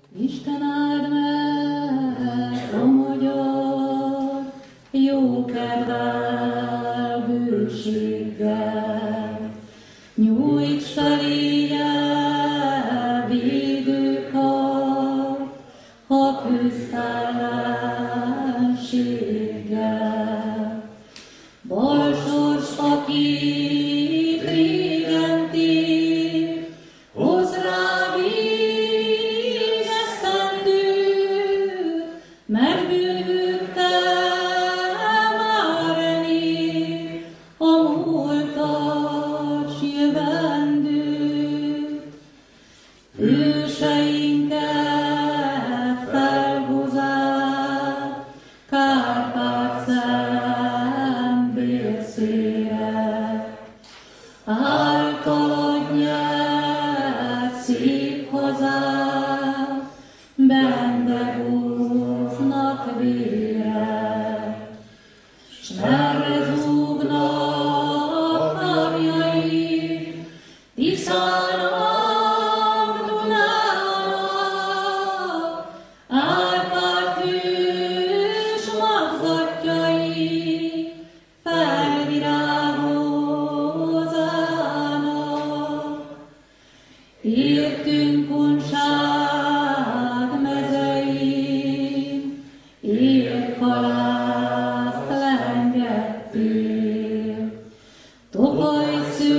Isten áld meg a magyar jó kedvel, bőséggel, nyújts feléje védőkar, ha küzd ellenséggel. Bal sors, akit régen tér, hozz rá végesztendőt, mert bűnük te már elér, a múltat s jövendőt. Hőseinket felhozák Kárpát-szent bélszére, általad nyert szép hazát, benne húznak vére, s merre zúgnak napjaid, Tiszának, Dunának, Árpád hős magzatjai felvirágozzának. Értünk Kunság mezein, érkalászt lengettél, Tokaj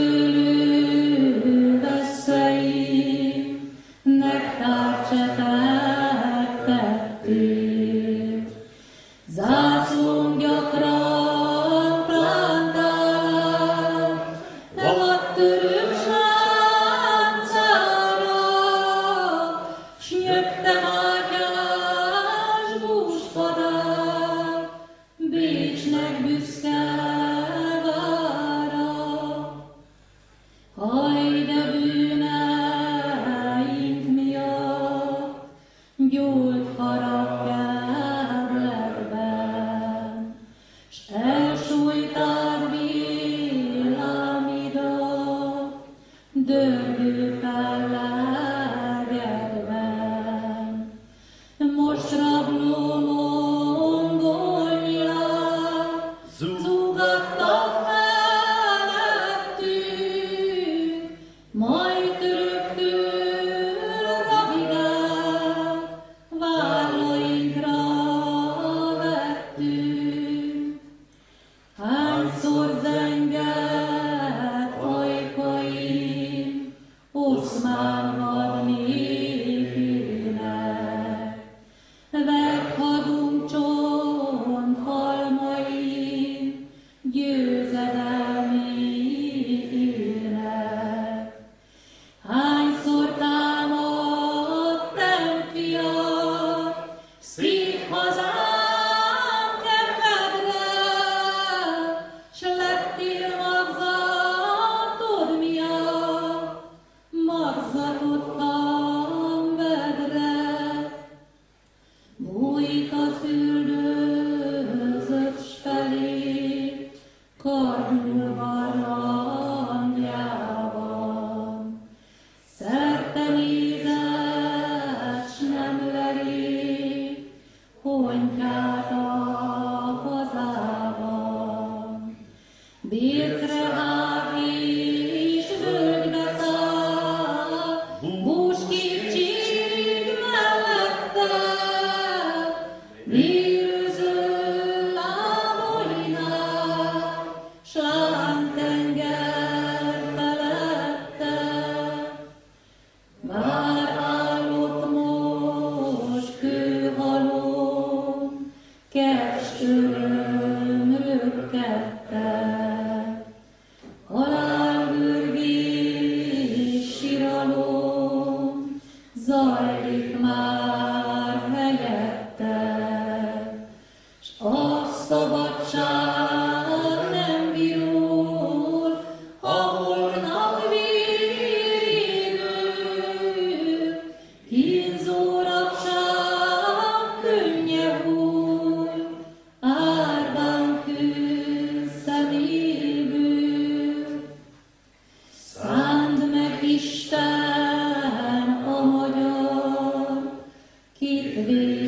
szőlő vesztein, nektár csepegtettél. Zászlón gyakran plántálás, nevattörők sáncára, s nyögte Mátyás búsfadát, Bécsnek büszke vára. Haj, de bűneink miatt gyújt farag kerletben, s elsújtad villámidat dörgő fellegedben. Most rabló mongol nyilák zúgattak felettünk, majd töröktől rabigát vállainkra vettünk. Hányszor zengett ajkaim oszmán had népének, meghadunk csonthalmain győzedelmének. Hányszor támadtam, fiat, szép hazám kedvedre, s lettél magzatod miatt, magzatottam vedre. Bújt az üldözött s felé, kardulva rangjában. Szerte nézett, s nem lelép, hontyát a hazában. Bércre hág és völgybe szállt, búsképcség mellette, vérőző lábainál, s lángtenger felette. Már állott most kőhalom, kest öröm röpkedtek, halálvörgés, siralom zajlik már helyette, s a szabadság nem virul, ahol napvérégő, kínzó rabság könnyebb új, árván kő szeméből. Szánd meg Isten a magyar hitvény